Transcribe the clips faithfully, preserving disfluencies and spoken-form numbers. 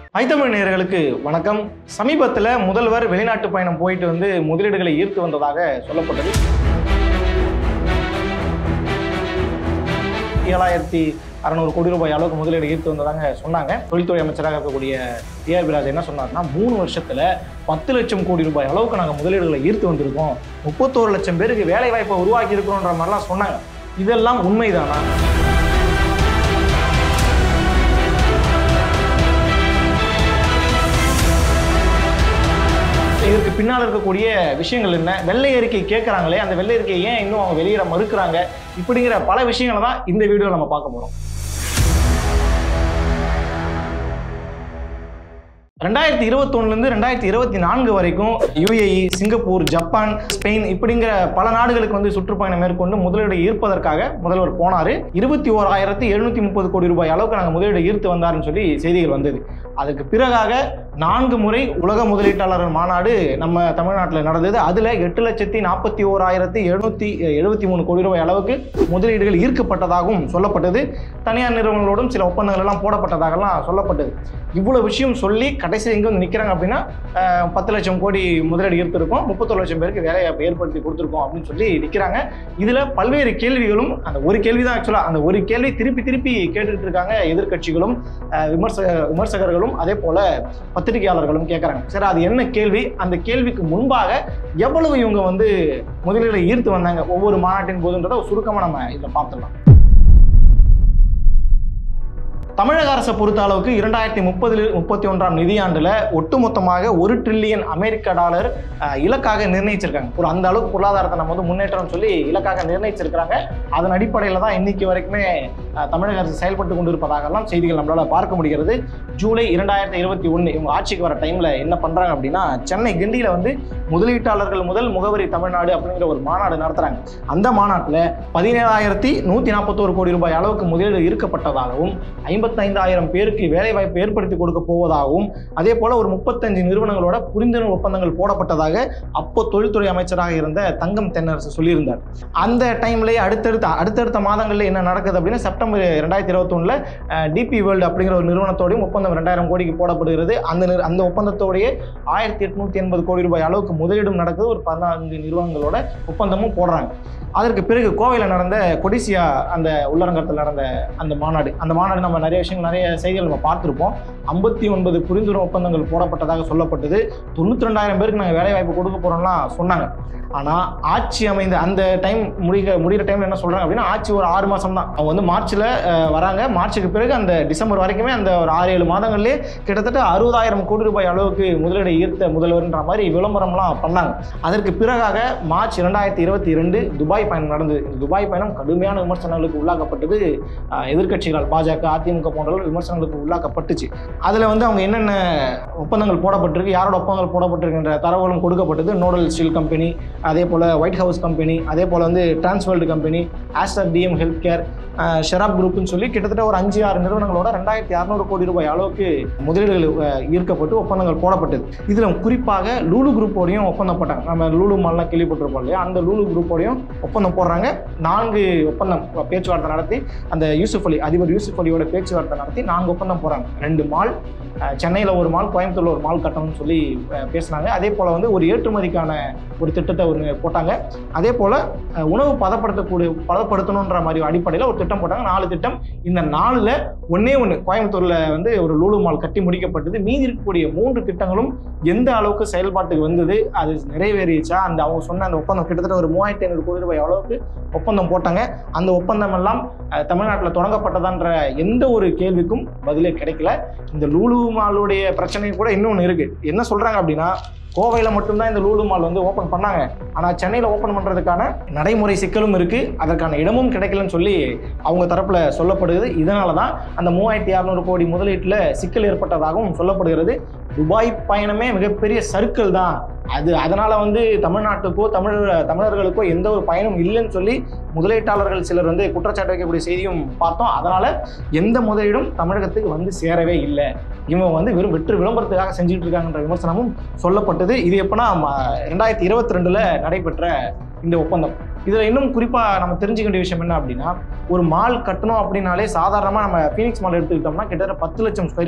ஐத்தமிழ் நேயர்களுக்கு வணக்கம். சமீபத்தில் முதல்வர் வெளிநாட்டு பயணம் போயிட்டு வந்து முதலீடுகளை ஈர்த்து வந்ததாக சொல்லப்பட்டது. ஏழாயிரத்தி அறுநூறு கோடி ரூபாய் அளவுக்கு முதலீடு ஈர்த்து வந்ததாக சொன்னாங்க. தொழில்துறை அமைச்சராக இருக்கக்கூடிய டி ஆர் பி ராஜா என்ன சொன்னார்னா, மூணு வருஷத்துல பத்து லட்சம் கோடி ரூபாய் அளவுக்கு நாங்கள் முதலீடுகளை ஈர்த்து வந்திருக்கோம், முப்பத்தோரு லட்சம் பேருக்கு வேலை வாய்ப்பை உருவாக்கி இருக்கிறோன்ற மாதிரிலாம் சொன்னாங்க. இதெல்லாம் உண்மைதானா? இதற்கு பின்னால் இருக்கக்கூடிய விஷயங்கள் என்ன? வெள்ளை அறிக்கை கேட்குறாங்களே, அந்த வெள்ளை அறிக்கையை ஏன் இன்னும் அவங்க வெளியிட மறுக்கிறாங்க? இப்படிங்கிற பல விஷயங்களை தான் இந்த வீடியோவில் நம்ம பார்க்க போகிறோம். ரெண்டாயிரத்தி இருபத்தி ஒன்னுலேருந்து ரெண்டாயிரத்தி இருபத்தி நான்கு வரைக்கும் யுஏஇ, சிங்கப்பூர், ஜப்பான், ஸ்பெயின் இப்படிங்கிற பல நாடுகளுக்கு வந்து சுற்றுப்பயணம் மேற்கொண்டு முதலீடு ஈர்ப்பதற்காக முதல்வர் போனார். இருபத்தி ஓராயிரத்தி எழுநூத்தி முப்பது கோடி ரூபாய் அளவுக்கு நாங்கள் முதலீடு ஈர்த்து வந்தாருன்னு சொல்லி செய்திகள் வந்தது. அதுக்கு பிறகாக நான்கு முறை உலக முதலீட்டாளர் மாநாடு நம்ம தமிழ்நாட்டில் நடந்தது. அதில் எட்டு லட்சத்தி நாற்பத்தி ஓராயிரத்தி எழுநூத்தி எழுபத்தி மூணு கோடி ரூபாய் அளவுக்கு முதலீடுகள் ஈர்க்கப்பட்டதாகவும் சொல்லப்பட்டது. தனியார் நிறுவனங்களோடும் சில ஒப்பந்தங்கள் எல்லாம் போடப்பட்டதாகலாம் சொல்லப்பட்டது. இவ்வளவு விஷயம் சொல்லி கடைசி எங்கே வந்து நிற்கிறாங்க அப்படின்னா, பத்து லட்சம் கோடி முதலீடு ஈர்த்திருக்கோம், முப்பத்தொரு லட்சம் பேருக்கு வேலையை ஏற்படுத்தி கொடுத்துருக்கோம் அப்படின்னு சொல்லி நிற்கிறாங்க. இதில் பல்வேறு கேள்விகளும், அந்த ஒரு கேள்வி தான் ஆக்சுவலாக, அந்த ஒரு கேள்வி திருப்பி திருப்பி கேட்டுட்டு இருக்காங்க எதிர்கட்சிகளும் விமர்சக விமர்சகர்களும் அதே போல பத்திரிகையாளர்களும் கேட்குறாங்க. சரி, அது என்ன கேள்வி? அந்த கேள்விக்கு முன்பாக எவ்வளவு இவங்க வந்து முதலீடுகளை ஈர்த்து வந்தாங்க ஒவ்வொரு மாநாட்டின் போதுன்றதை சுருக்கமாக நம்ம இதில் பார்த்துடலாம். தமிழக அரசை பொறுத்த அளவுக்கு இரண்டாயிரத்தி முப்பதில் முப்பத்தி ஒன்றாம் நிதியாண்டுல ஒட்டுமொத்தமாக ஒரு ட்ரில்லியன் அமெரிக்க டாலர் இலக்காக நிர்ணயிச்சிருக்காங்க. ஒரு அந்த அளவுக்கு பொருளாதாரத்தை நம்ம வந்து முன்னேற்றம் சொல்லி இலக்காக நிர்ணயிச்சிருக்கிறாங்க. அதன் அடிப்படையில் தான் இன்னைக்கு வரைக்குமே தமிழக அரசு செயல்பட்டு கொண்டிருப்பதாகலாம் செய்திகள் நம்மளால பார்க்க முடிகிறது. ஜூலை இரண்டாயிரத்தி இருபத்தி ஒன்று இவங்க ஆட்சிக்கு வர டைம்ல என்ன பண்றாங்க அப்படின்னா, சென்னை கிண்டியில வந்து முதலீட்டாளர்கள் முதல் முகவரி தமிழ்நாடு அப்படிங்கிற ஒரு மாநாடு நடத்துறாங்க. அந்த மாநாட்டில் பதினேழாயிரத்தி நூத்தி நாற்பத்தோரு கோடி ரூபாய் அளவுக்கு முதலீடு ஈர்க்கப்பட்டதாகவும், ஐம்பத்தைந்தாயிரம் பேருக்கு வேலை வாய்ப்பு ஏற்படுத்தி கொடுக்க போவதாகவும், அதே போல ஒரு முப்பத்தஞ்சு நிறுவனங்களோட புரிந்துணர்வு ஒப்பந்தங்கள் போடப்பட்டதாக அப்போ தொழில்துறை அமைச்சராக இருந்த தங்கம் தென்னரசு சொல்லியிருந்தார். அந்த டைம்லேயே அடுத்தடுத்த அடுத்தடுத்த மாதங்களில் என்ன நடக்குது அப்படின்னா, செப்டம்பர் ரெண்டாயிரத்தி இருபத்தி ஒண்ணுல டிபி வேர்ல்டு அப்படிங்கிற ஒரு நிறுவனத்தோடையும் ஒப்பந்தம் ரெண்டாயிரம் கோடிக்கு போடப்படுகிறது. அந்த அந்த ஒப்பந்தத்தோடைய ஆயிரத்தி எட்நூத்தி எண்பது கோடி ரூபாய் அளவுக்கு முதலீடும் நடக்குது. ஒரு பதினான்கு நிறுவனங்களோட ஒப்பந்தமும் போடுறாங்க. அதற்கு பிறகு கோவையில் நடந்த கொடிசியா அந்த உள்ளரங்கத்தில் நடந்த அந்த மாநாடு அந்த மாநாடு நம்ம நிறைய விஷயங்கள் நிறைய செய்திகள் நம்ம பார்த்துருப்போம். ஐம்பத்தி ஒன்பது புரிந்துணர்வு ஒப்பந்தங்கள் போடப்பட்டதாக சொல்லப்பட்டது. தொண்ணூத்தி ரெண்டாயிரம் பேருக்கு நாங்கள் வேலை வாய்ப்பு கொடுக்க போறோம்லாம் சொன்னாங்க. ஆனால் ஆட்சி அமைந்த அந்த டைம் முடிக முடிகிற டைம்ல என்ன சொல்றாங்க அப்படின்னா, ஆட்சி ஒரு ஆறு மாசம் தான். அவங்க வந்து மார்ச்ல வராங்க. மார்ச்சுக்கு பிறகு அந்த டிசம்பர் வரைக்குமே அந்த ஒரு ஆறு ஏழு மாதங்கள்லேயே கிட்டத்தட்ட அறுபதாயிரம் கோடி ரூபாய் அளவுக்கு முதலீடு ஈர்த்த முதல்வர்ன்ற மாதிரி விளம்பரம்லாம் பண்ணாங்க. அதற்கு பிறகாக மார்ச் இரண்டாயிரத்தி இருபத்தி இரண்டு துபாய் பயணம் நடந்தது. இந்த துபாய் பயணம் கடுமையான விமர்சனங்களுக்கு உள்ளாக்கப்பட்டது. எதிர்கட்சிகள் பாஜக, அதிமுக போன்றவர்கள் விமர்சனங்களுக்கு உள்ளாக்கப்பட்டுச்சு. அதில் வந்து அவங்க என்னென்ன ஒப்பந்தங்கள் போடப்பட்டிருக்கு, யாரோட ஒப்பந்தங்கள் போடப்பட்டிருக்கின்ற தரவுகளும் கொடுக்கப்பட்டது. நோடல் ஸ்டீல் கம்பெனி, அதே போல் ஒயிட் ஹவுஸ் கம்பெனி, அதே போல் வந்து Transworld company, Aster DM health care, Sharaf குரூப்னு சொல்லி கிட்டத்தட்ட ஒரு அஞ்சு ஆறு நிறுவனங்களோட ரெண்டாயிரத்தி அறுநூறு கோடி ரூபாய் அளவுக்கு முதலீடுகள் ஈர்க்கப்பட்டு ஒப்பந்தங்கள் போடப்பட்டது. இதில் குறிப்பாக லூலு குரூப்போடையும் ஒப்பந்தம் போட்டாங்க. நம்ம லூலு மால்லாம் கேள்விப்பட்டிருப்போம் இல்லையா, அந்த லூலு குரூப்போடையும் ஒப்பந்தம் போடுறாங்க. நான்கு ஒப்பந்தம் பேச்சுவார்த்தை நடத்தி, அந்த யூசுப் அலி அதிபர் யூசுப் அலியோட பேச்சுவார்த்தை நடத்தி நான்கு ஒப்பந்தம் போடுறாங்க. ரெண்டு மால், சென்னையில் ஒரு மால், கோயம்புத்தூர்ல ஒரு மால் கட்டணும்னு சொல்லி பேசினாங்க. அதே போல் வந்து ஒரு ஏற்றுமதிக்கான ஒரு திட்டத்தை ஒரு போட்டாங்க. அதே போல் உணவு பதப்படுத்தக்கூடிய பதப்படுத்தணுன்ற மாதிரி அடிப்படையில் ஒரு திட்டம் போட்டாங்க. நாலு திட்டம். இந்த நாலுல ஒன்னே ஒன்று கோயம்புத்தூர்ல வந்து ஒரு லூலு மால் கட்டி முடிக்கப்பட்டது. மீதி இருக்கக்கூடிய மூன்று திட்டங்களும் எந்த அளவுக்கு செயல்பாட்டுக்கு வந்தது, அது நிறைவேறிச்சா, அந்த அவங்க சொன்ன அந்த ஒப்பந்தம் கிட்டத்தட்ட ஒரு மூவாயிரத்தி ஐநூறு கோடி ரூபாய் அளவுக்கு ஒப்பந்தம் போட்டாங்க. அந்த ஒப்பந்தம் எல்லாம் தமிழ்நாட்டில் தொடங்கப்பட்டதான்ற எந்த ஒரு கேள்விக்கும் பதிலே கிடைக்கல. இந்த லூலு மாலுடைய பிரச்சனை கூட இன்னொன்று இருக்கு. என்ன சொல்றாங்க அப்படின்னா, கோவையில் மட்டும்தான் இந்த லூலு மால் வந்து ஓப்பன் பண்ணாங்க. ஆனால் சென்னையில் ஓப்பன் பண்ணுறதுக்கான நடைமுறை சிக்கலும் இருக்குது, அதற்கான இடமும் கிடைக்கலன்னு சொல்லி அவங்க தரப்பில் சொல்லப்படுகிறது. இதனால தான் அந்த மூவாயிரத்தி அறுநூறு கோடி முதலீட்டில் சிக்கல் ஏற்பட்டதாகவும் சொல்லப்படுகிறது. துபாய் பயணமே மிகப்பெரிய சர்க்கிள் தான் அது. அதனால வந்து தமிழ்நாட்டுக்கோ தமிழ் தமிழர்களுக்கோ எந்த ஒரு பயனும் இல்லைன்னு சொல்லி முதலீட்டாளர்கள் சிலர் வந்து குற்றச்சாட்டு வைக்கக்கூடிய செய்தியும் பார்த்தோம். அதனால எந்த முதலீடும் தமிழகத்துக்கு வந்து சேரவே இல்லை, இவங்க வந்து வெறும் வெற்று விளம்பரத்துக்காக செஞ்சுட்டு இருக்காங்கன்ற விமர்சனமும் சொல்லப்பட்டது. இது எப்பனா ரெண்டாயிரத்தி இருபத்தி ரெண்டுல நடைபெற்ற இந்த ஒப்பந்தம். இதில் இன்னும் குறிப்பாக நம்ம தெரிஞ்சுக்க வேண்டிய விஷயம் என்ன அப்படின்னா, ஒரு மால் கட்டணும் அப்படின்னாலே சாதாரணமாக நம்ம ஃபீனிக்ஸ் மால் எடுத்துக்கிட்டோம்னா கிட்டத்தட்ட பத்து லட்சம் ஸ்கொயர் ஃபீட்.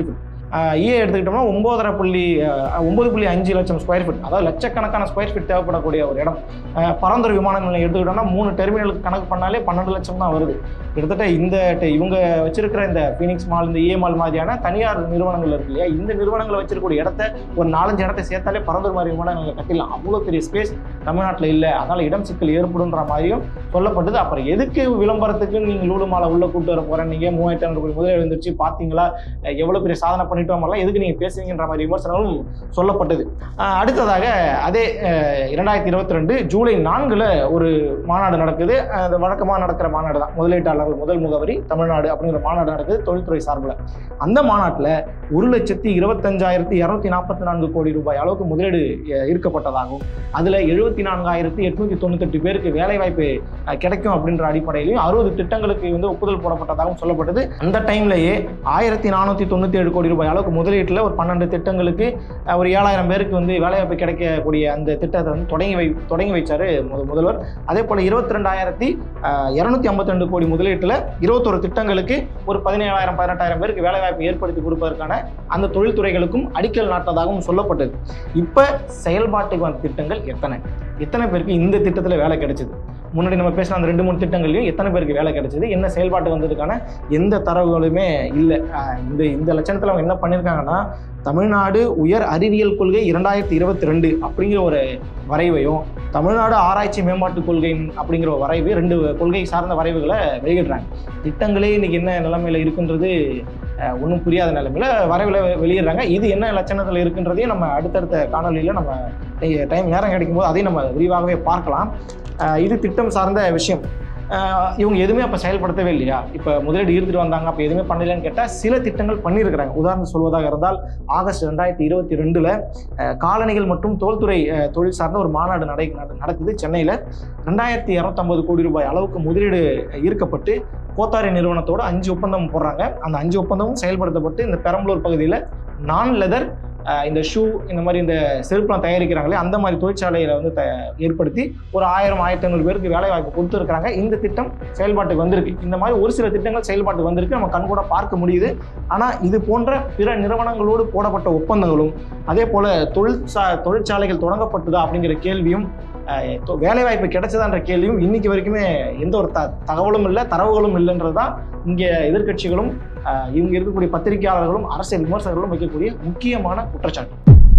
ஈஏ எடுத்துக்கிட்டோம்னா ஒன்பதரை புள்ளி ஒன்பது புள்ளி அஞ்சு லட்சம் ஸ்கொயர் ஃபீட், அதாவது லட்சக்கணக்கான ஸ்கொயர் ஃபீட் தேவைப்படக்கூடிய ஒரு இடம். பரந்தூர் விமான நிலையம் எடுத்துக்கிட்டோம்னா மூணு டெர்மினலுக்கு கணக்கு பண்ணாலே பன்னெண்டு லட்சம் தான் வருது. கிட்டத்தட்ட இந்த இவங்க வச்சிருக்கிற இந்த ஃபீனிக்ஸ் மால், இந்த ஈஏ மால் மாதிரியான தனியார் நிறுவனங்கள் இருக்கு இல்லையா, இந்த நிறுவனங்களை வச்சிருக்கக்கூடிய இடத்த ஒரு நாலஞ்சு இடத்தை சேர்த்தாலே பரந்தூர் மாதிரி விமான நிலையம் கட்டிடலாம். அவ்வளோ பெரிய ஸ்பேஸ் தமிழ்நாட்டில் இல்லை, அதனால இடம் சிக்கல் ஏற்படுன்ற மாதிரியும் சொல்லப்பட்டது. அப்புறம் எதுக்கு விளம்பரத்துக்கு நீங்கள் லூலு மாலை உள்ள கூட்டு வர போறேன், நீங்க மூவாயிரத்தி ஐநூறு கோடி முதலீடு வந்துருச்சு பார்த்தீங்களா, எவ்வளவு பெரிய சாதனை பண்ணிட்டோம், எதுக்கு நீங்க பேசுவீங்கன்ற மாதிரி விமர்சனங்களும் சொல்லப்பட்டது. அடுத்ததாக அதே இரண்டாயிரத்தி இருபத்தி ரெண்டு ஜூலை நான்குல ஒரு மாநாடு நடக்குது. அந்த வழக்கமாக நடக்கிற மாநாடு தான், முதலீட்டாளர்கள் முதல் முகவரி தமிழ்நாடு அப்படிங்கிற மாநாடு நடக்குது தொழில்துறை சார்பில். அந்த மாநாட்டில் ஒரு லட்சத்தி இருபத்தஞ்சாயிரத்தி இருநூத்தி நாற்பத்தி நான்கு கோடி ரூபாய் அளவுக்கு முதலீடு ஈர்க்கப்பட்டதாகவும் அதுல எழுபத்தி நான்காயிரத்தி எட்நூத்தி தொண்ணூத்தி எட்டு பேருக்கு வேலை வாய்ப்பு கிடைக்கும் அப்படின்ற அடிப்படையிலையும் அறுபது திட்டங்களுக்கு வந்து ஒப்புதல் போடப்பட்டதாகவும் சொல்லப்பட்டது. அந்த டைம்லயே ஆயிரத்தி நானூத்தி தொண்ணூத்தி ஏழு கோடி ரூபாய் அளவுக்கு முதலீட்டுல ஒரு பன்னெண்டு திட்டங்களுக்கு ஒரு ஏழாயிரம் பேருக்கு வந்து வேலைவாய்ப்பு கிடைக்கக்கூடிய அந்த திட்டத்தை வந்து தொடங்கி வை தொடங்கி வைச்சாரு முதல்வர். அதே போல இருபத்தி ரெண்டாயிரத்தி இருநூத்தி ஐம்பத்தி ரெண்டு கோடி முதலீட்டுல இருபத்தொரு திட்டங்களுக்கு ஒரு பதினேழாயிரம் பதினெட்டாயிரம் பேருக்கு வேலைவாய்ப்பு ஏற்படுத்தி கொடுப்பதற்கான அந்த தொழில்துறைகளுக்கும் அடிக்கல் நாட்டதாகவும் சொல்லப்பட்டது. இப்ப செயல்பாட்டுக்கு வந்த திட்டங்கள் எத்தனை எத்தனை பேருக்கு இந்த திட்டத்துல வேலை கிடைச்சது? முன்னாடி நம்ம பேசின அந்த ரெண்டு மூணு திட்டங்களையும் எத்தனை பேருக்கு வேலை கிடைச்சது, என்ன செயல்பாட்டு வந்ததுக்கான எந்த தரவுகளுமே இல்லை. இந்த இந்த லட்சணத்தில் அவங்க என்ன பண்ணியிருக்காங்கன்னா, தமிழ்நாடு உயர் அறிவியல் கொள்கை இரண்டாயிரத்தி இருபத்தி ரெண்டு அப்படிங்கிற ஒரு வரைவையும், தமிழ்நாடு ஆராய்ச்சி மேம்பாட்டு கொள்கை அப்படிங்கிற ஒரு வரைவு, ரெண்டு கொள்கை சார்ந்த வரைவுகளை வெளியிடுறாங்க. திட்டங்களே இன்னைக்கு என்ன நிலைமையில இருக்குன்றது ஒன்றும் புரியாத நிலைமையில வரைவில் வெளியிடுறாங்க. இது என்ன லட்சணத்தில் இருக்குன்றதையும் நம்ம அடுத்தடுத்த காணொலியில் நம்ம டைம் நேரம் கிடைக்கும் போது அதையும் நம்ம விரிவாகவே பார்க்கலாம். இது திட்டம் சார்ந்த விஷயம். இவங்க எதுவுமே அப்போ செயல்படுத்தவே இல்லையா? இப்போ முதலீடு ஈர்த்துட்டு வந்தாங்க, அப்போ எதுவுமே பண்ணலன்னு கேட்டால் சில திட்டங்கள் பண்ணியிருக்கிறாங்க. உதாரணம் சொல்வதாக இருந்தால் ஆகஸ்ட் ரெண்டாயிரத்தி இருபத்தி ரெண்டுல காலணிகள் மற்றும் தோல்துறை தொழில் சார்ந்த ஒரு மாநாடு நடை நடக்குது சென்னையில். ரெண்டாயிரத்தி இரநூத்தம்பது கோடி ரூபாய் அளவுக்கு முதலீடு ஈர்க்கப்பட்டு கோத்தாரி நிறுவனத்தோடு அஞ்சு ஒப்பந்தம் போடுறாங்க. அந்த அஞ்சு ஒப்பந்தமும் செயல்படுத்தப்பட்டு இந்த பெரம்பலூர் பகுதியில் நான் லெதர் இந்த ஷூ இந்த மாதிரி இந்த செருப்புலாம் தயாரிக்கிறாங்களே அந்த மாதிரி தொழிற்சாலைகளை வந்து த ஏற்படுத்தி ஒரு ஆயிரம் ஆயிரத்தி ஐநூறு பேருக்கு வேலை வாய்ப்பு கொடுத்துருக்காங்க. இந்த திட்டம் செயல்பாட்டுக்கு வந்திருக்கு. இந்த மாதிரி ஒரு சில திட்டங்கள் செயல்பாட்டுக்கு வந்திருக்கு, நம்ம கண்கூட பார்க்க முடியுது. ஆனால் இது போன்ற பிற நிறுவனங்களோடு போடப்பட்ட ஒப்பந்தங்களும் அதே போல தொழிற்சா தொழிற்சாலைகள் தொடங்கப்பட்டதா அப்படிங்கிற கேள்வியும், வேலைவாய்ப்பு கிடைச்சதான்ற கேள்வியும் இன்னைக்கு வரைக்குமே எந்த ஒரு த தகவலும் இல்லை, தரவுகளும் இல்லைன்றது தான் இங்கே எதிர்கட்சிகளும் இவங்க இருக்கக்கூடிய பத்திரிகையாளர்களும் அரசியல் விமர்சகர்களும் வைக்கக்கூடிய முக்கியமான குற்றச்சாட்டு.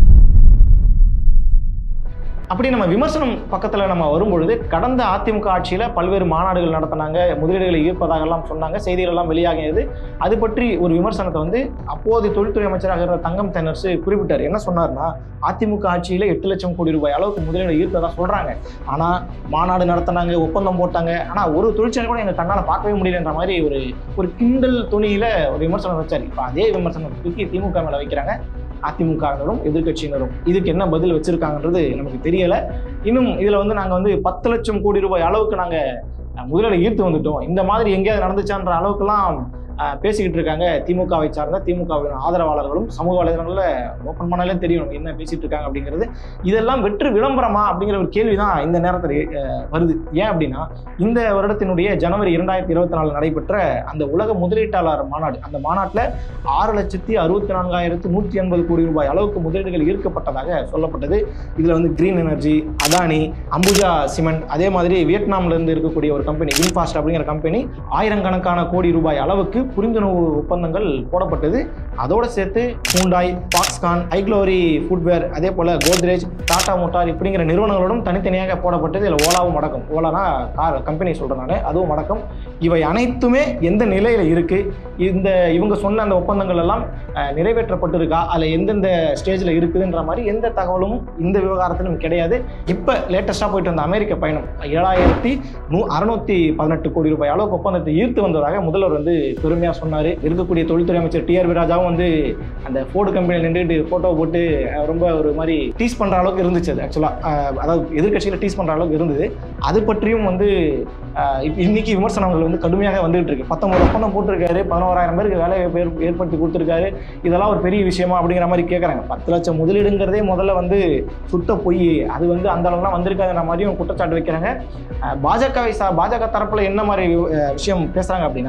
அப்படி நம்ம விமர்சனம் பக்கத்தில் நம்ம வரும்பொழுது, கடந்த அதிமுக ஆட்சியில் பல்வேறு மாநாடுகள் நடத்தினாங்க, முதலீடுகளை ஈர்ப்பதாக எல்லாம் சொன்னாங்க, செய்திகள் எல்லாம் வெளியாகியது. அது பற்றி ஒரு விமர்சனத்தை வந்து அப்போதைய தொழில்துறை அமைச்சராக இருந்த தங்கம் தென்னரசு குறிப்பிட்டார். என்ன சொன்னார்னா, அதிமுக ஆட்சியில் எட்டு லட்சம் கோடி ரூபாய் அளவுக்கு முதலீடு ஈர்த்ததாக சொல்றாங்க. ஆனால் மாநாடு நடத்தினாங்க, ஒப்பந்தம் போட்டாங்க, ஆனால் ஒரு தொழிற்சாலை கூட எங்கள் கண்ணால் பார்க்கவே முடியலன்ற மாதிரி ஒரு ஒரு கிண்டல் துணியில ஒரு விமர்சனம் வச்சார். இப்போ அதே விமர்சனம் தூக்கி திமுக மேல வைக்கிறாங்க அதிமுகவினரும் எதிர்கட்சியினரும். இதுக்கு என்ன பதில் வச்சிருக்காங்கன்றது நமக்கு தெரியல. இன்னும் இதுல வந்து நாங்க வந்து பத்து லட்சம் கோடி ரூபாய் அளவுக்கு நாங்க முதலீடு ஈர்த்து வந்துட்டோம், இந்த மாதிரி எங்கேயாவது நடந்துச்சான்ற அளவுக்குலாம் பேசிக்கிட்டு இருக்காங்க திமுகவை சார்ந்த திமுகவின் ஆதரவாளர்களும். சமூக வலைதளங்களில் ஓப்பன் பண்ணாலே தெரியும் என்ன பேசிட்டு இருக்காங்க அப்படிங்கிறது. இதெல்லாம் வெற்று விளம்பரமா அப்படிங்கிற ஒரு கேள்விதான் இந்த நேரத்தில் வருது. ஏன் அப்படின்னா, இந்த வருடத்தினுடைய ஜனவரி இரண்டாயிரத்தி இருபத்தி நாலு நடைபெற்ற அந்த உலக முதலீட்டாளர் மாநாடு, அந்த மாநாட்டில் ஆறு லட்சத்தி அறுபத்தி நான்காயிரத்தி நூற்றி எண்பது கோடி ரூபாய் அளவுக்கு முதலீடுகள் ஈர்க்கப்பட்டதாக சொல்லப்பட்டது. இதுல வந்து green energy, Adani, Ambuja cement, அதே மாதிரி வியட்நாம்ல இருந்து இருக்கக்கூடிய ஒரு கம்பெனி வின்ஃபாஸ்ட் அப்படிங்கிற கம்பெனி ஆயிரக்கணக்கான கோடி ரூபாய் அளவுக்கு புரிந்துணர்வு ஒப்பந்தங்கள் போடப்பட்டது. அதோட சேர்த்து ஹூண்டாய், பாக்ஸ்கான், ஐக்ளோரி ஃபுட்வேர், அதே போல கோத்ரேஜ், டாடா மோட்டார் இப்படிங்கிற நிறுவனங்களோடும் தனித்தனியாக போடப்பட்டது. இதில் ஓலாவும் அடக்கம். ஓலானா கார் கம்பெனி சொல்றேன், அதுவும் அடக்கம். இவை அனைத்துமே எந்த நிலையில இருக்கு, இந்த இவங்க சொன்ன அந்த ஒப்பந்தங்கள் எல்லாம் நிறைவேற்றப்பட்டிருக்கா, அதில் எந்தெந்த ஸ்டேஜில் இருக்குதுன்ற மாதிரி எந்த தகவலும் இந்த விவகாரத்திலும் கிடையாது. இப்போ லேட்டஸ்டாக போயிட்டு வந்த அமெரிக்க பயணம் ஏழாயிரத்தி நூ அறுநூத்தி பதினெட்டு கோடி ரூபாய் அளவுக்கு ஒப்பந்தத்தை ஈர்த்து வந்ததாக முதல்வர் வந்து பெருமையாக சொன்னார். இருக்கக்கூடிய தொழில்துறை அமைச்சர் டி ஆர் ராஜாவும் வந்து அந்த ஃபோர்டு கம்பெனியில் நின்றுட்டு ஃபோட்டோ போட்டு ரொம்ப ஒரு மாதிரி டீஸ் பண்ணுற அளவுக்கு இருந்துச்சு. அது ஆக்சுவலாக அதாவது எதிர்கட்சியில் டீஸ் பண்ணுற அளவுக்கு இருந்தது. அது பற்றியும் வந்து இன்னைக்கு விமர்சனங்கள் வந்து கடுமையாக வந்துகிட்டு இருக்கு. பத்தொன்பது ஒப்பந்தம் போட்டிருக்காரு, பதினோராயிரம் பேருக்கு வேலை ஏற்படுத்தி கொடுத்துருக்காரு, இதெல்லாம் ஒரு பெரிய விஷயமா அப்படிங்கிற மாதிரி கேட்குறாங்க. பத்து லட்சம் முதலீடுங்கிறதே முதல்ல வந்து சுத்த பொய், அது வந்து அந்த அளவுலாம் வந்திருக்காதுன்ற மாதிரியும் குற்றச்சாட்டு வைக்கிறாங்க. பாஜகவை சா பாஜக தரப்புல என்ன மாதிரி விஷயம் பேசுறாங்க அப்படின்னா,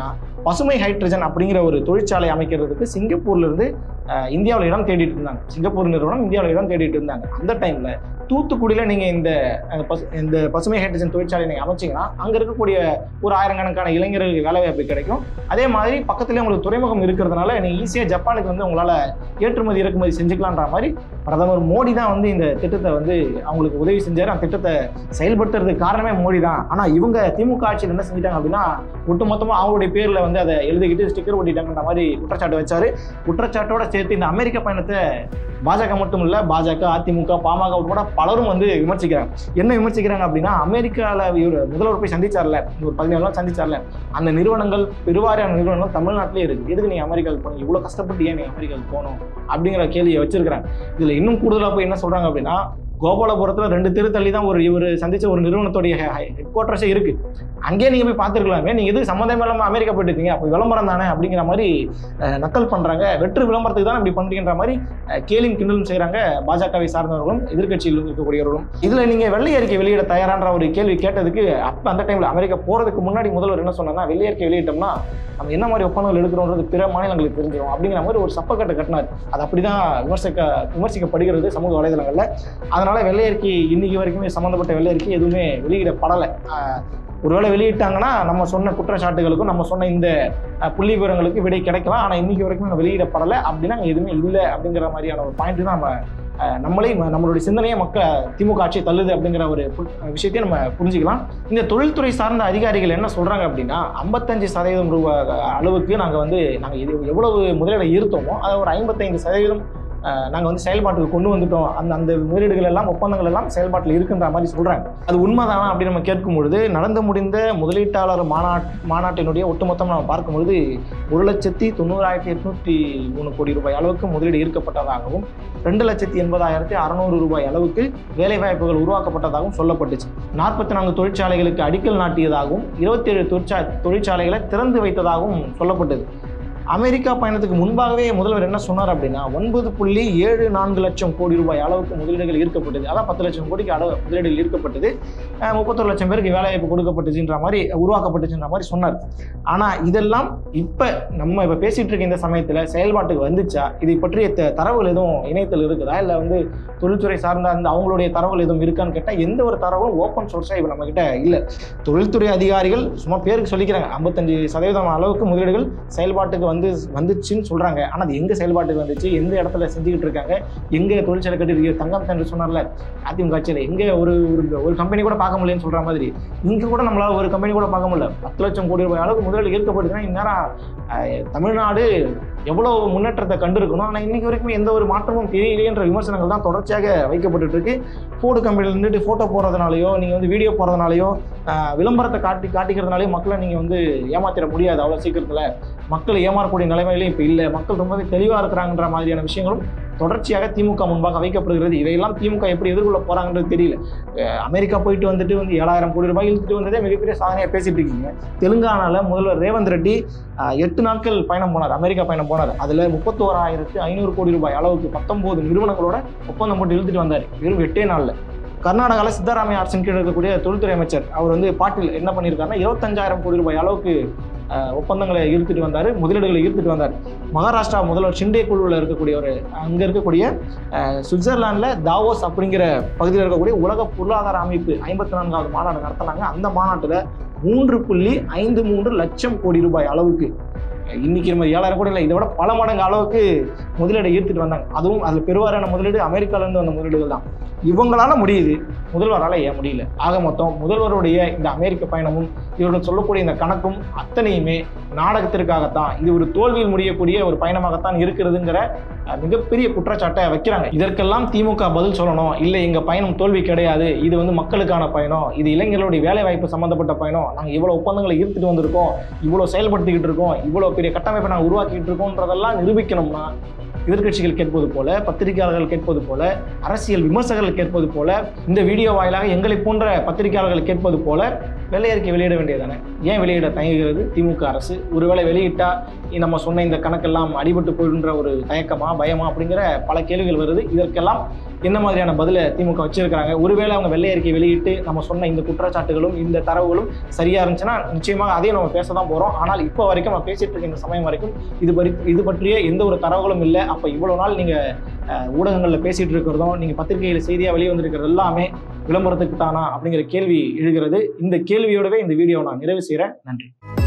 பசுமை ஹைட்ரஜன் அப்படிங்கிற ஒரு தொழிற்சாலை அமைக்கிறதுக்கு சிங்கப்பூர்ல இருந்து இந்தியாவில் இடம் தேடிட்டு இருந்தாங்க. சிங்கப்பூர் நிறுவனம் இந்தியாவில் இடம் தேடிட்டு இருந்தாங்க. அந்த டைம்ல தூத்துக்குடியில் நீங்கள் இந்த பசு இந்த பசுமை ஹைட்ரஜன் தொழிற்சாலை நீங்கள் அமைச்சிங்கன்னா அங்கே இருக்கக்கூடிய ஒரு ஆயிரக்கணக்கான இளைஞர்களுக்கு வேலைவாய்ப்பு கிடைக்கும். அதே மாதிரி பக்கத்துலேயே உங்களுக்கு துறைமுகம் இருக்கிறதுனால நீங்கள் ஈஸியாக ஜப்பானுக்கு வந்து உங்களால் ஏற்றுமதி இறக்குமதி செஞ்சுக்கலான்ற மாதிரி பிரதமர் மோடி தான் வந்து இந்த திட்டத்தை வந்து அவங்களுக்கு உதவி செஞ்சார். அந்த திட்டத்தை செயல்படுத்துறதுக்கு காரணமே மோடி தான். ஆனால் இவங்க திமுக ஆட்சியில் என்ன செஞ்சிட்டாங்க அப்படின்னா ஒட்டுமொத்தமாக அவங்களுடைய பேரில் வந்து அதை எழுதிக்கிட்டு ஸ்டிக்கர் ஒட்டிட்டாங்கன்ற மாதிரி குற்றச்சாட்டு வச்சாரு. குற்றச்சாட்டோட சேர்த்து இந்த அமெரிக்க பயணத்தை பாஜக மட்டும் இல்லை, பாஜக, அதிமுக, பாமக உட்பட பலரும் வந்து விமர்சிக்கிறாங்க. என்ன விமர்சிக்கிறாங்க அப்படின்னா அமெரிக்காவில் முதல்வர் போய் சந்திச்சார்ல, ஒரு பதினேழு நாள் சந்திச்சார்ல, அந்த நிறுவனங்கள் பெருவாரியான நிறுவனங்கள் தமிழ்நாட்டிலே இருக்கு. எதுக்கு நீ அமெரிக்காவுக்கு போகணும், இவ்வளோ கஷ்டப்பட்டு ஏன் நீ அமெரிக்காவுக்கு போகணும் அப்படிங்கிற கேள்வியை வச்சிருக்கிறாங்க. இதுல இன்னும் கூடுதலாக போய் என்ன சொல்றாங்க அப்படின்னா கோபாலபுரத்துல ரெண்டு தெரு தள்ளி தான் ஒரு இவர் சந்திச்ச ஒரு நிறுவனத்துடைய ஹெட் குவார்டர்ஸே இருக்கு. அங்கேயே நீங்க போய் பார்த்துருக்கலாமே, நீங்க எதுக்கு சம்மந்தமே இல்லாமல் அமெரிக்கா போயிட்டு இருக்கீங்க, அப்போ விளம்பரம் தானே அப்படிங்கிற மாதிரி நக்கல் பண்றாங்க. வெற்று விளம்பரத்துக்கு தான் இப்படி பண்றீங்கன்ற மாதிரி கேலியும் கிண்டலும் செய்யறாங்க பாஜகவை சார்ந்தவர்களும் எதிர்கட்சியில் இருக்கக்கூடியவர்களும். இதுல நீங்க வெள்ளை அறிக்கை வெளியிட தயாரான்ற ஒரு கேள்வி கேட்டதுக்கு அப்ப அந்த டைம்ல அமெரிக்கா போறதுக்கு முன்னாடி முதல்வர் என்ன சொன்னா, வெள்ளை அறிக்கை வெளியிட்டோம்னா நம்ம என்ன மாதிரி ஒப்பந்தங்கள் எடுக்கிறோன்றது பிற மாநிலங்களுக்கு தெரிஞ்சிடும் அப்படிங்கிற மாதிரி ஒரு சப்பக்கட்டை கட்டினார். அது அப்படிதான் விமர்சிக்க விமர்சிக்கப்படுகிறது சமூக வலைதளங்கள்ல. அதனால வெள்ளை அறிக்கை இன்னைக்கு வரைக்குமே சம்பந்தப்பட்ட வெள்ளை அறிக்கை எதுவுமே வெளியிடப்படலை. ஒருவேளை வெளியிட்டாங்கன்னா நம்ம சொன்ன குற்றச்சாட்டுகளுக்கும் நம்ம சொன்ன இந்த புள்ளி விவரங்களுக்கு விடை கிடைக்கலாம். ஆனால் இன்னைக்கு வரைக்கும் வெளியிடப்படலை அப்படின்னா எதுவுமே இல்லை அப்படிங்கிற மாதிரியான ஒரு பாயிண்ட் தான் நம்ம நம்மளே நம்மளுடைய சிந்தனையை மக்கள் திமுக ஆட்சி தள்ளுது அப்படிங்கிற ஒரு விஷயத்தையும் நம்ம புரிஞ்சுக்கலாம். இந்த தொழில்துறை சார்ந்த அதிகாரிகள் என்ன சொல்றாங்க அப்படின்னா ஐம்பத்தஞ்சு சதவீதம் ரூபாய் அளவுக்கு நாங்கள் வந்து நாங்கள் இது எவ்வளவு முதலீடை ஈர்த்தோமோ அதை ஒரு ஐம்பத்தைந்து சதவீதம் நாங்கள் வந்து செயல்பாட்டுக்கு கொண்டு வந்துட்டோம். அந்த அந்த முதலீடுகள் எல்லாம் ஒப்பந்தங்கள் எல்லாம் செயல்பாட்டில் இருக்குன்ற மாதிரி சொல்றாங்க. அது உண்மைதானா அப்படின்னு நம்ம கேட்கும் பொழுது நடந்து முடிந்த முதலீட்டாளர் மாநாட் மாநாட்டினுடைய ஒட்டுமொத்தம் நம்ம பார்க்கும்பொழுது ஒரு லட்சத்தி தொண்ணூறாயிரத்தி எட்நூத்தி மூணு கோடி ரூபாய் அளவுக்கு முதலீடு ஈர்க்கப்பட்டதாகவும் ரெண்டு லட்சத்தி எண்பதாயிரத்தி அறுநூறு ரூபாய் அளவுக்கு வேலை வாய்ப்புகள் உருவாக்கப்பட்டதாகவும் சொல்லப்பட்டுச்சு. நாற்பத்தி நான்கு தொழிற்சாலைகளுக்கு அடிக்கல் நாட்டியதாகவும் இருபத்தி ஏழு தொழிற்சா தொழிற்சாலைகளை திறந்து வைத்ததாகவும் சொல்லப்பட்டது. அமெரிக்கா பயணத்துக்கு முன்பாகவே முதல்வர் என்ன சொன்னார் அப்படின்னா ஒன்பது புள்ளி ஏழு நான்கு லட்சம் கோடி ரூபாய் அளவுக்கு முதலீடுகள் ஈர்க்கப்பட்டது. அதான் பத்து லட்சம் கோடிக்கு அளவு முதலீடுகள் ஈர்க்கப்பட்டது, முப்பத்தொரு லட்சம் பேருக்கு வேலைவாய்ப்பு கொடுக்கப்பட்டுச்சுன்ற மாதிரி உருவாக்கப்பட்டுச்சுன்ற மாதிரி சொன்னார். ஆனால் இதெல்லாம் இப்போ நம்ம இப்போ பேசிட்டு இருக்க இந்த சமயத்தில் செயல்பாட்டுக்கு வந்துச்சா, இதை பற்றிய தரவுகள் எதுவும் இணையத்தில் இருக்குதா, இல்லை வந்து தொழில்துறை சார்ந்த அந்த அவங்களுடைய தரவுகள் எதுவும் இருக்கான்னு கேட்டால் எந்த ஒரு தரவும் ஓப்பன் சோர்ஸாக இப்போ நம்ம கிட்ட இல்லை. தொழில்துறை அதிகாரிகள் சும்மா பேருக்கு சொல்லிக்கிறாங்க ஐம்பத்தஞ்சு சதவீதம் அளவுக்கு முதலீடுகள் செயல்பாட்டுக்கு வந்து வந்துச்சுன்னு சொல்றாங்க. ஆனால் அது எங்க செயல்பாட்டுக்கு வந்துச்சு, எந்த இடத்துல செஞ்சுக்கிட்டு இருக்காங்க, எங்க தொழிற்சாலை கட்டி தங்கம் என்று சொன்னார்ல அதிமுக ஆட்சியில் எங்க ஒரு ஒரு கம்பெனி கூட பார்க்க முடியலன்னு சொல்ற மாதிரி இங்க கூட நம்மளால ஒரு கம்பெனி கூட பார்க்க முடியல. பத்து லட்சம் கோடி ரூபாய் அளவுக்கு முதலீடு ஈர்க்கப்படுதுன்னா இந்நேரம் தமிழ்நாடு எவ்வளவு முன்னேற்றத்தை கண்டிருக்கணும். ஆனால் இன்னைக்கு வரைக்கும் எந்த ஒரு மாற்றமும் தெரியலையே என்ற விமர்சனங்கள் தான் தொடர்ச்சியாக வைக்கப்பட்டு இருக்கு. ஃபோர்டு கம்பெனியில் இருந்துட்டு ஃபோட்டோ போடுறதுனாலையோ நீங்கள் வந்து வீடியோ போடுறதுனாலையோ விளம்பரத்தை காட்டி காட்டிக்கிறதுனாலையோ மக்களை நீங்கள் வந்து ஏமாத்திட முடியாது. அவ்வளோ சீக்கிரத்தில் மக்களை ஏமாறக்கூடிய நிலைமையிலே இப்போ இல்லை. மக்கள் ரொம்பவே தெளிவாக இருக்கிறாங்கன்ற மாதிரியான விஷயங்களும் தொடர்ச்சியாக திமுக முன்பாக வைக்கப்படுகிறது. இதையெல்லாம் திமுக எப்படி எதிர்கொள்ள போறாங்கன்றது தெரியல. அமெரிக்கா போயிட்டு வந்துட்டு வந்து ஏழாயிரம் கோடி ரூபாய் இழுத்துட்டு வந்ததே மிகப்பெரிய சாதனையாக பேசிட்டு இருக்கீங்க. தெலுங்கானால முதல்வர் ரேவந்த் ரெட்டி எட்டு நாட்கள் பயணம் போனார், அமெரிக்கா பயணம் போனார். அதுல முப்பத்தோராயிரத்து ஐநூறு கோடி ரூபாய் அளவுக்கு பத்தொன்பது நிறுவனங்களோட ஒப்பந்தம் போட்டு இழுத்துட்டு வந்தார் வெறும் எட்டே நாள்ல. கர்நாடகாவில் சித்தராமையா அரசின் கீழ் இருக்கக்கூடிய தொழில்துறை அமைச்சர் அவர் வந்து பாட்டில் என்ன பண்ணியிருக்காருன்னா இருபத்தஞ்சாயிரம் கோடி ரூபாய் அளவுக்கு ஒப்பந்தங்களை ஈர்த்துட்டு வந்தார், முதலீடுகளை ஈர்த்துட்டு வந்தார். மகாராஷ்டிரா முதல்வர் ஷிண்டே குழுவில் இருக்கக்கூடிய ஒரு அங்கே இருக்கக்கூடிய சுவிட்சர்லாண்டில் தாவோஸ் அப்படிங்கிற பகுதியில் இருக்கக்கூடிய உலக பொருளாதார அமைப்பு ஐம்பத்தி நான்காவது மாநாடு நடத்தினாங்க. அந்த மாநாட்டில் மூன்று புள்ளி ஐந்து மூன்று லட்சம் கோடி ரூபாய் அளவுக்கு இன்னைக்கு நம்ம ஏழாயிரம் கோடி இல்லை, இதை விட பல மடங்கு அளவுக்கு முதலீடை ஈர்த்துட்டு வந்தாங்க. அதுவும் அதில் பெருவாரியான முதலீடு அமெரிக்காவிலேருந்து வந்த முதலீடுகள் தான். இவங்களால முடியுது, முதல்வரால் ஏன் முடியல? ஆக மொத்தம் முதல்வருடைய இந்த அமெரிக்க பயணமும் இவர்கள் சொல்லக்கூடிய இந்த கணக்கும் அத்தனையுமே நாடகத்திற்காகத்தான், இது ஒரு தோல்வியில் முடியக்கூடிய ஒரு பயணமாகத்தான் இருக்கிறதுங்கிற மிகப்பெரிய குற்றச்சாட்டை வைக்கிறாங்க. இதற்கெல்லாம் திமுக பதில் சொல்லணும். இல்லை, எங்க பயணம் தோல்வி கிடையாது, இது வந்து மக்களுக்கான பயணம், இது இளைஞர்களுடைய வேலை வாய்ப்பு சம்பந்தப்பட்ட பயணம், நாங்கள் இவ்வளவு ஒப்பந்தங்களை ஈர்த்துட்டு வந்திருக்கோம், இவ்வளவு செயல்படுத்திக்கிட்டு இருக்கோம், இவ்வளவு பெரிய கட்டமைப்பை நாங்கள் உருவாக்கிட்டு இருக்கோம்ன்றதெல்லாம் நிரூபிக்கணும்னா எதிர்கட்சிகள் கேட்பது போல, பத்திரிகையாளர்கள் கேட்பது போல, அரசியல் விமர்சகர்கள் கேட்பது போல, இந்த வீடியோ வாயிலாக எங்களை போன்ற பத்திரிகையாளர்கள் கேட்பது போல வெள்ளை அறிக்கை வெளியிட வேண்டியதானே? ஏன் வெளியிட தயங்குகிறது திமுக அரசு? ஒருவேளை வெளியிட்டா நம்ம சொன்ன இந்த கணக்கெல்லாம் அடிபட்டு போயிடுன்ற ஒரு தயக்கமா, பயமா அப்படிங்கிற பல கேள்விகள் வருது. இதற்கெல்லாம் என்ன மாதிரியான பதில திமுக வச்சிருக்கிறாங்க? ஒருவேளை அவங்க வெள்ளை அறிக்கை வெளியிட்டு நம்ம சொன்ன இந்த குற்றச்சாட்டுகளும் இந்த தரவுகளும் சரியா இருந்துச்சுன்னா நிச்சயமாக அதையும் நம்ம பேச தான் போறோம். ஆனால் இப்போ வரைக்கும் நம்ம பேசிட்டு இருக்க இந்த சமயம் வரைக்கும் இது பற்றி இது பற்றிய எந்த ஒரு தரவுகளும் இல்லை. அப்ப இவ்வளவு நாள் நீங்க ஊடகங்கள்ல பேசிட்டு இருக்கிறதும், நீங்க பத்திரிகையில செய்தியா வெளியே வந்திருக்கிறது எல்லாமே விளம்பரத்துக்கு தானா அப்படிங்கிற கேள்வி எழுகிறது. இந்த கேள்வியோடவே இந்த வீடியோ நான் நிறைவு செய்கிறேன். நன்றி.